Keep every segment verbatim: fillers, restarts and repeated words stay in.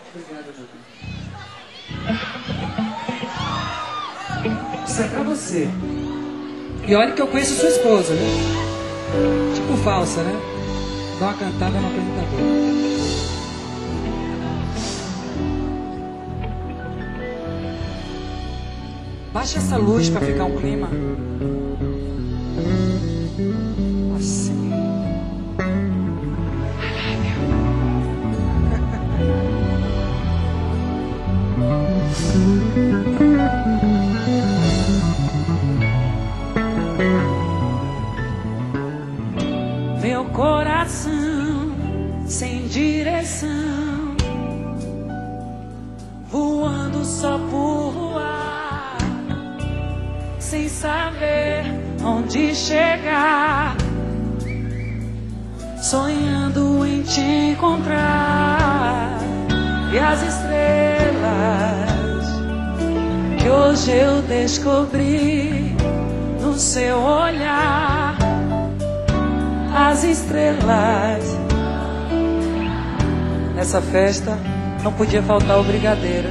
Obrigado, Dudu. Isso é pra você. E olha que eu conheço sua esposa, né? Tipo falsa, né? Dá uma cantada no apresentador. Baixa essa luz pra ficar um clima assim. Meu coração sem direção, voando só por voar, sem saber onde chegar, sonhando em te encontrar. E as estrelas que hoje eu descobri no seu olhar, as estrelas. Nessa festa não podia faltar o brigadeiro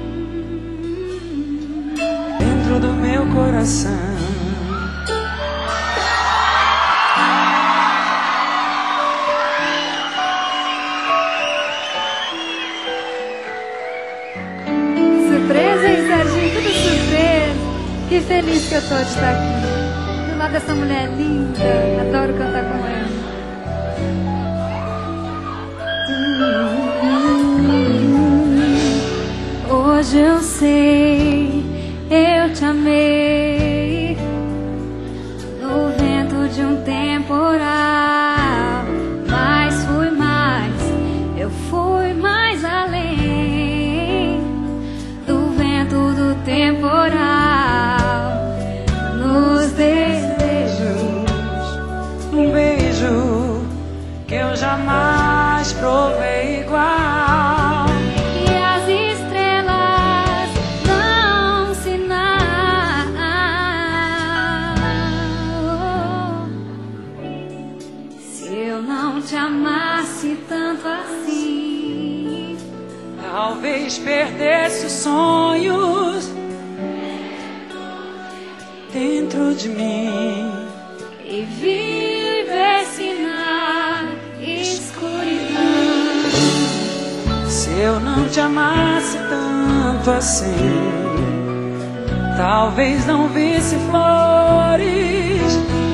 dentro do meu coração. Surpresa, hein, Serginho? Tudo surpresa. Que feliz que eu tô de estar aqui do lado dessa mulher linda. Adoro cantar com ela. Hoje eu sei, eu te amei no vento de um temporal, mas fui mais, eu fui mais além do vento do temporal, nos desejos, Um beijo que eu jamais provei igual. Te amasse tanto assim, Talvez perdesse os sonhos dentro de mim e vivesse na escuridão. Se eu não te amasse tanto assim, talvez não visse flores